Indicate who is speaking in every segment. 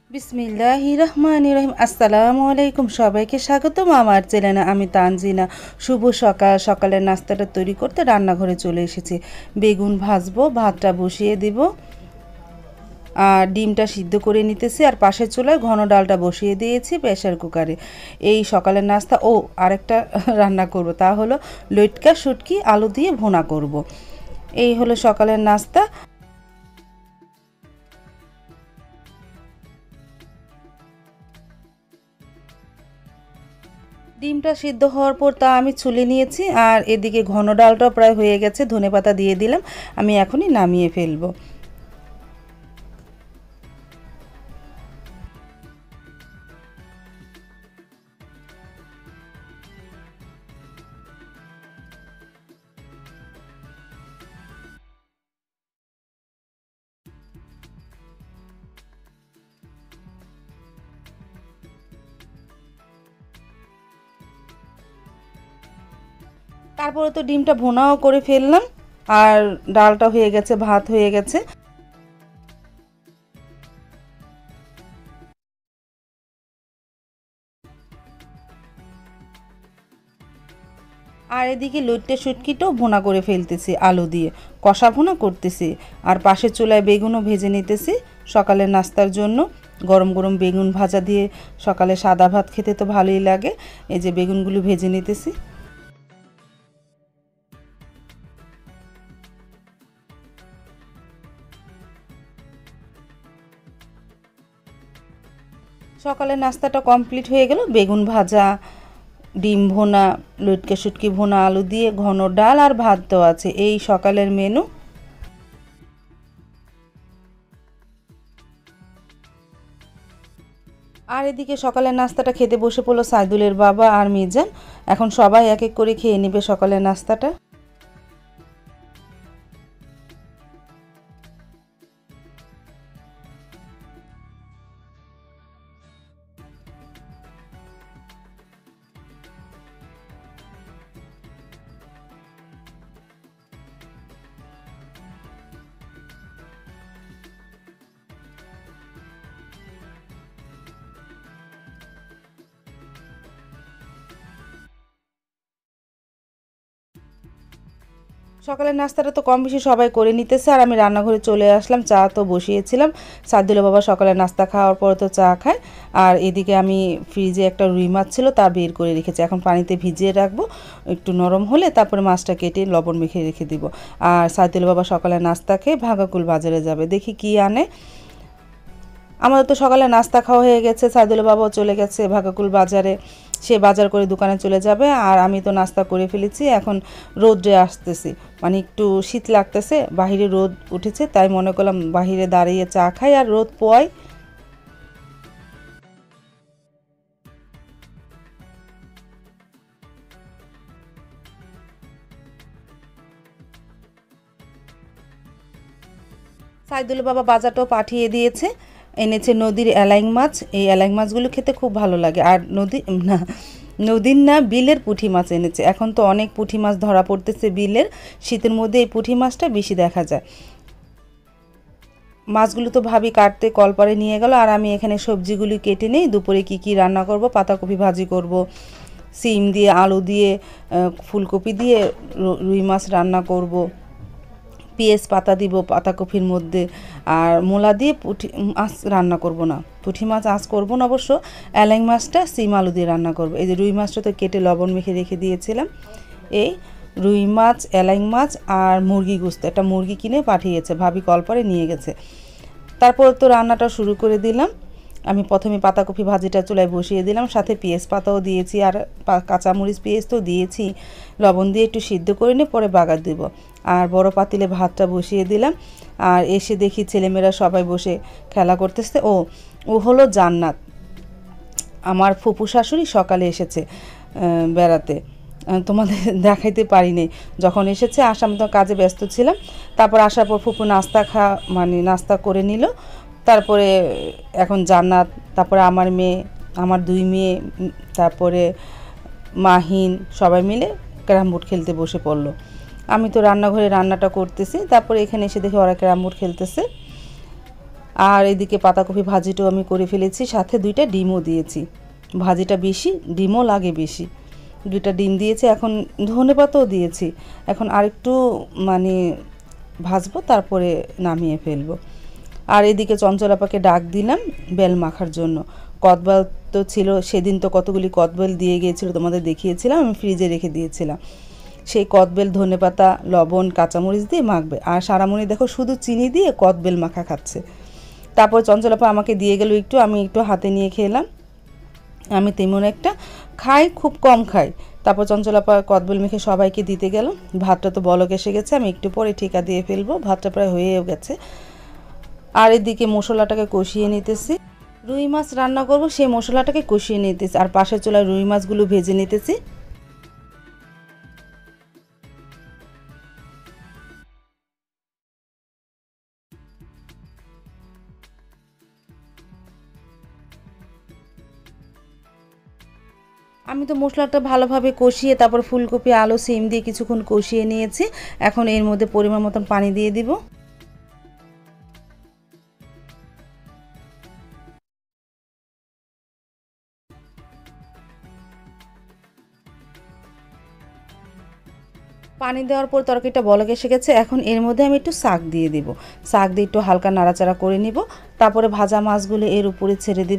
Speaker 1: বিসমিল্লাহির রহমানির রহিম। আসসালামু আলাইকুম, সবাইকে স্বাগতম আমার চ্যানেলে। আমি তানজিনা। শুভ সকাল। সকালের নাস্তাটা তৈরি করতে রান্নাঘরে চলে এসেছি। বেগুন ভাজবো, ভাতটা বসিয়ে দিব, আর ডিমটা সিদ্ধ করে নিতেছি, আর পাশের চুলায় ঘন ডালটা বসিয়ে দিয়েছি প্রেসার কুকারে। এই সকালের নাস্তা। আরেকটা রান্না করব, তা হলো লইট্কা শুটকি আলু দিয়ে ভুনা করব। এই হলো সকালের নাস্তা। ডিমটা সিদ্ধ হওয়ার পর তা আমি ছুলে নিয়েছি, আর এদিকে ঘন ডালটাও প্রায় হয়ে গেছে, ধনেপাতা দিয়ে দিলাম। আমি এখনই নামিয়ে ফেলবো। তারপরে তো ডিমটা ভুনাও করে ফেললাম, আর ডালটা হয়ে গেছে, ভাত হয়ে গেছে। আর এদিকে লইট্টা শুটকিটাও ভুনা করে ফেলতেছি, আলু দিয়ে কষা ভুনা করতেছি। আর পাশের চুলায় বেগুনও ভেজে নিতেছি সকালের নাস্তার জন্য। গরম গরম বেগুন ভাজা দিয়ে সকালে সাদা ভাত খেতে তো ভালোই লাগে। এই যে বেগুনগুলো ভেজে নিতেছি। সকালের নাস্তাটা কমপ্লিট হয়ে গেল। বেগুন ভাজা, ডিম ভুনা, লটকে শুটকি ভুনা আলু দিয়ে, ঘন ডাল আর ভাত তো আছে। এই সকালের মেনু। আর এদিকে সকালের নাস্তাটা খেতে বসে পড়লো সাইদুলের বাবা আর মিজান। এখন সবাই এক এক করে খেয়ে নেবে সকালের নাস্তাটা। সকালের নাস্তাটা তো কম বেশি সবাই করে নিতেছে, আর আমি রান্নাঘরে চলে আসলাম। চা তো বসিয়েছিলাম। সাইদুলের বাবা সকালে নাস্তা খাওয়ার পর তো চা খায়। আর এদিকে আমি ফ্রিজে একটা রুই মাছ ছিল, তা বের করে রেখেছি। এখন পানিতে ভিজিয়ে রাখবো, একটু নরম হলে তারপরে মাছটা কেটে লবণ মেখে রেখে দিব। আর সাইদুলের বাবা সকালে নাস্তা খেয়ে ভাগাকুল বাজারে যাবে, দেখি কি আনে। আমাদের তো সকালে নাস্তা খাওয়া হয়ে গেছে। সাইদুলের বাবাও চলে গেছে ভাগাকুল বাজারে, সে বাজার করে দোকানে চলে যাবে। আর আমি তো নাস্তা করে ফেলেছি। এখন রোদে আসতেছি, মানে একটু শীত লাগতেছে, বাহিরে রোদ উঠেছে, তাই মনে করলাম বাহিরে দাঁড়িয়ে চা খাই আর রোদ পোয়াই। সাইদুলের বাবা বাজারটাও পাঠিয়ে দিয়েছে, এনেছে নদীর এলাইং মাছ। এই এলাইং মাছগুলো খেতে খুব ভালো লাগে। আর না, নদীর না, বিলের পুঁটি মাছ এনেছে। এখন তো অনেক পুঁটি মাছ ধরা পড়তেছে বিলের। শীতের মধ্যে এই পুঁটি মাছটা বেশি দেখা যায়। মাছগুলো তো ভাবি কাটতে কলপারে নিয়ে গেল, আর আমি এখানে সবজিগুলি কেটে নিই। দুপুরে কি কি রান্না করব, পাতাকপি ভাজি করব, সিম দিয়ে আলু দিয়ে, ফুলকপি দিয়ে রুই মাছ রান্না করব, পেঁয়াজ পাতা দিব পাতাকপির মধ্যে, আর মূলা দিয়ে পুঁটি মাছ রান্না করব না, পুঁটি মাছ আঁচ করব না অবশ্য। এলাং মাছটা সিম আলু দিয়ে রান্না করব। এই যে রুই মাছটা তো কেটে লবণ মেখে রেখে দিয়েছিলাম। এই রুই মাছ, এলাং মাছ আর মুরগি গোস্ত, একটা মুরগি কিনে পাঠিয়েছে, ভাবি কলপারে নিয়ে গেছে। তারপর তো রান্নাটা শুরু করে দিলাম। আমি প্রথমে পাতাকপি ভাজিটা চুলায় বসিয়ে দিলাম, সাথে পেঁয়াজ পাতাও দিয়েছি, আর কাঁচামরিচ পেঁয়াজ তো দিয়েছি। লবণ দিয়ে একটু সিদ্ধ করে নিয়ে পরে বাগার দেব। আর বড় পাতিলে ভাতটা বসিয়ে দিলাম। আর এসে দেখি ছেলেমেয়েরা সবাই বসে খেলা করতেছে। ও হলো জান্নাত, আমার ফুপু শাশুড়ি সকালে এসেছে বেড়াতে। তোমাদের দেখাইতে পারিনি যখন এসেছে। আসার মতো কাজে ব্যস্ত ছিলাম। তারপর আসার পর ফুপু মানে নাস্তা করে নিল। তারপরে এখন জান্নাত, তারপরে আমার মেয়ে, আমার দুই মেয়ে, তারপরে মাহিন, সবাই মিলে ক্যারাম বোর্ড খেলতে বসে পড়লো। আমি তো রান্নাঘরে রান্নাটা করতেছি। তারপরে এখানে এসে দেখি ওরা ক্যারাম বোর্ড খেলতেছে। আর এদিকে পাতাকপি ভাজিটাও আমি করে ফেলেছি, সাথে 2টা ডিমও দিয়েছি। ভাজিটা বেশি, ডিমও লাগে বেশি। 2টা ডিম দিয়েছি, এখন ধনেপাতাও দিয়েছি। এখন আরেকটু মানে ভাজবো, তারপরে নামিয়ে ফেলবো। আর এদিকে চঞ্চলাপাকে ডাক দিলাম বেল মাখার জন্য। কদবেল তো ছিল, সেদিন তো কতগুলি কদবেল দিয়ে গিয়েছিল, তোমাদের দেখিয়েছিলাম, আমি ফ্রিজে রেখে দিয়েছিলাম। সেই কদবেল, ধনেপাতা, লবণ, কাঁচামরিচ দিয়ে মাখবে। আর সারামণি দেখো শুধু চিনি দিয়ে কদবেল মাখা খাচ্ছে। তারপর চঞ্চলাপা আমাকে দিয়ে গেল একটু, আমি একটু হাতে নিয়ে খেলাম। আমি তেমন একটা খাই, খুব কম খাই। তারপর চঞ্চলাপা কদবেল মেখে সবাইকে দিতে গেল। ভাতটা তো বলক এসে গেছে, আমি একটু পরে ঠিকা দিয়ে ফেলবো, ভাতটা প্রায় হয়েও গেছে। আর এদিকে মশলাটাকে কষিয়ে নিতেছি। রুই মাছ রান্না করব, সেই মশলাটাকে কষিয়ে নিতেছি, আর পাশের চুলায় রুই মাছগুলো ভেজে নিতেছি। আমি তো মশলাটা ভালোভাবে কষিয়ে তারপর ফুলকপি, আলু, সিম দিয়ে কিছুক্ষণ কষিয়ে নিয়েছি। এখন এর মধ্যে পরিমাণ মতন পানি দিয়ে দিব। পানি দেওয়ার পর তরকারিটা বলক এসে গেছে। এখন এর মধ্যে আমি একটু শাক দিয়ে দিব। শাক দিয়ে একটু হালকা নাড়াচাড়া করে নিব, তারপরে ভাজা মাছগুলো এর উপরে ছেড়ে দিব।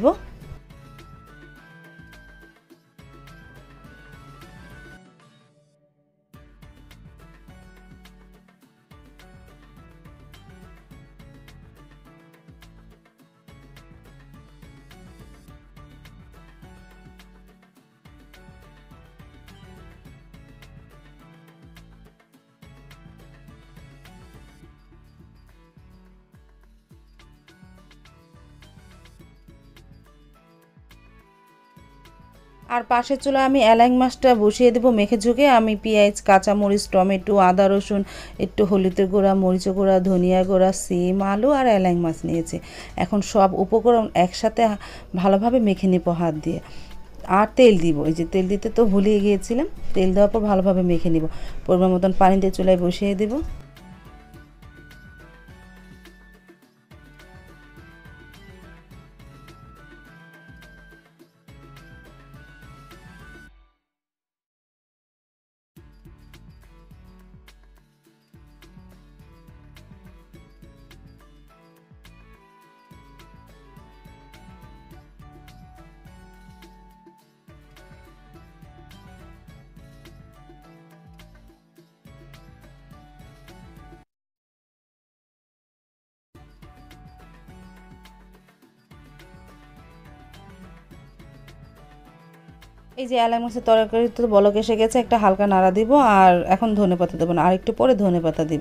Speaker 1: আর পাশের চুলায় আমি এলাং মাছটা বসিয়ে দেবো মেখে ঝুঁকে। আমি পেঁয়াজ, কাঁচামরিচ, টমেটো, আদা রসুন, একটু হলুদের গুঁড়া, মরিচ গুঁড়া, ধনিয়া গুঁড়া, সিম, আলু আর এলাং মাছ নিয়েছি। এখন সব উপকরণ একসাথে ভালোভাবে মেখে নেবো হাত দিয়ে। আর তেল দিব, এই যে তেল দিতে তো ভুলিয়ে গিয়েছিলাম। তেল দেওয়ার পর ভালোভাবে মেখে নিব। পরিমাণ মতন পানি দিয়ে চুলায় বসিয়ে দেবো। এই যে এলাচ মাছের তরকারি তো বলক এসে গেছে, একটা হালকা নাড়া দিব। আর এখন ধনেপাতা দেবো না, আর একটু পরে ধনেপাতা দিব।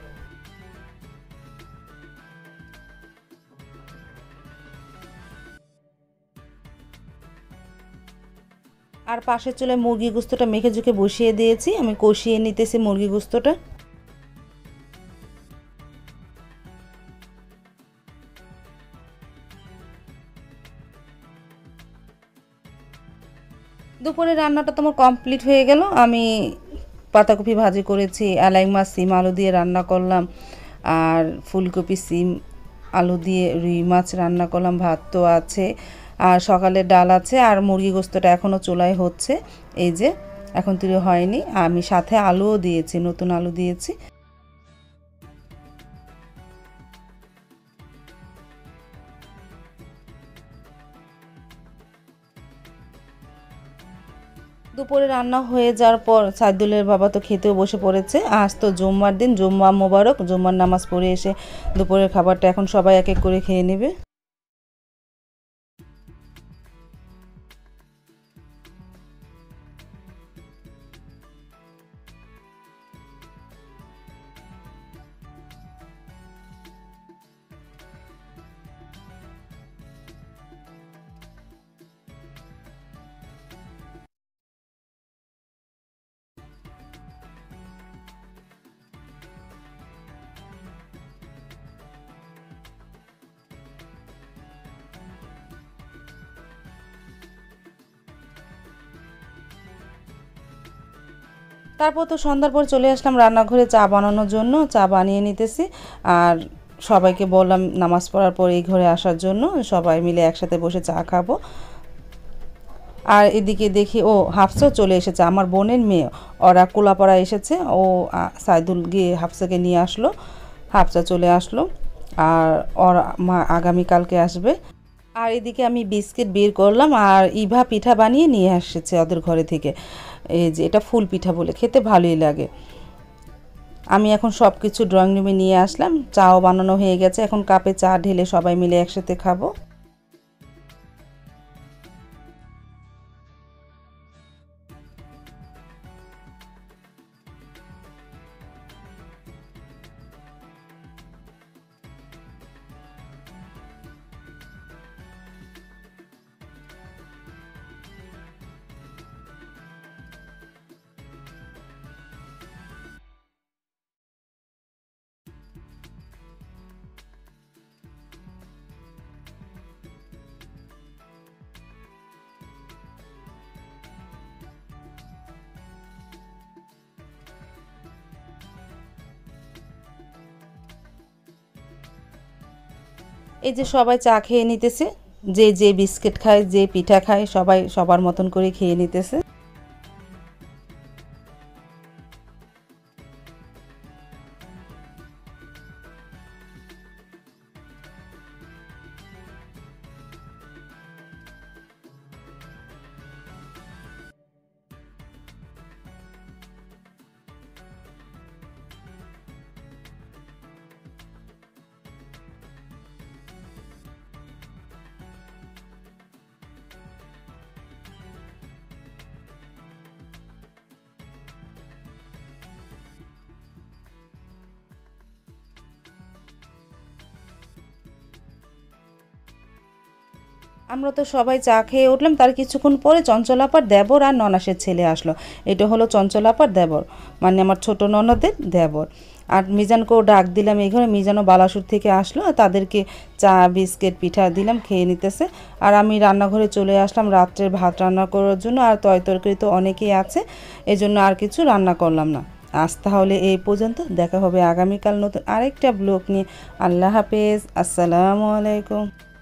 Speaker 1: আর পাশের চুলায় মুরগি গোস্তটা মেখে ঝুঁকে বসিয়ে দিয়েছি, আমি কষিয়ে নিতেছি মুরগি গোস্তটা। দুপুরে রান্নাটা তোমার কমপ্লিট হয়ে গেল। আমি পাতাকপি ভাজি করেছি, এলাই মাছ, সিম, আলু দিয়ে রান্না করলাম। আর ফুলকপি, সিম, আলু দিয়ে রুই মাছ রান্না করলাম। ভাত তো আছে, আর সকালে ডাল আছে, আর মুরগি গোস্তটা এখনও চুলায় হচ্ছে। এই যে এখন তৈরি হয়নি। আমি সাথে আলুও দিয়েছি, নতুন আলু দিয়েছি। দুপুরে রান্না হয়ে যাওয়ার পর সাইদুলের বাবা তো খেতেও বসে পড়েছে। আজ তো জুম্মার দিন, জুম্মা মোবারক। জুম্মার নামাজ পড়ে এসে দুপুরের খাবারটা এখন সবাই এক এক করে খেয়ে নেবে। তারপর তো সন্ধ্যার পর চলে আসলাম রান্নাঘরে চা বানানোর জন্য। চা বানিয়ে নিতেছি। আর সবাইকে বললাম নামাজ পড়ার পর এই ঘরে আসার জন্য, সবাই মিলে একসাথে বসে চা খাবো। আর এদিকে দেখি ও হাফসাও চলে এসেছে, আমার বোনের মেয়ে, ওরা কোলাপাড়া এসেছে। ও সাইদুল গিয়ে হাফসাকে নিয়ে আসলো, হাফসা চলে আসলো। আর ওর মা আগামীকালকে আসবে। আর এদিকে আমি বিস্কিট বের করলাম, আর ইভা পিঠা বানিয়ে নিয়ে এসেছে ওদের ঘরে থেকে। এই যে এটা ফুল পিঠা বলে, খেতে ভালোই লাগে। আমি এখন সব কিছু ড্রয়িং রুমে নিয়ে আসলাম, চাও বানানো হয়ে গেছে, এখন কাপে চা ঢেলে সবাই মিলে একসাথে খাবো। এই যে সবাই চা খেয়ে নিতেছে, যে যে বিস্কিট খায়, যে পিঠা খায়, সবাই সবার মতন করে খেয়ে নিতেছে। আমরা তো সবাই চা খেয়ে উঠলাম, তার কিছুক্ষণ পরে চঞ্চলাপার দেবর আর ননাসের ছেলে আসলো। এটা হলো চঞ্চলাপার দেবর, মানে আমার ছোট ননদের দেবর। আর মিজানকেও ডাক দিলাম এই ঘরে, মিজানও বালাসুর থেকে আসলো, আর তাদেরকে চা বিস্কিট পিঠা দিলাম, খেয়ে নিতেছে। আর আমি রান্নাঘরে চলে আসলাম রাত্রের ভাত রান্না করার জন্য, আর তরকারি তো অনেকেই আছে, এজন্য আর কিছু রান্না করলাম না। আজ তাহলে এই পর্যন্ত, দেখা হবে আগামীকাল নতুন আরেকটা ব্লগ নিয়ে। আল্লাহ হাফেজ, আসসালামু আলাইকুম।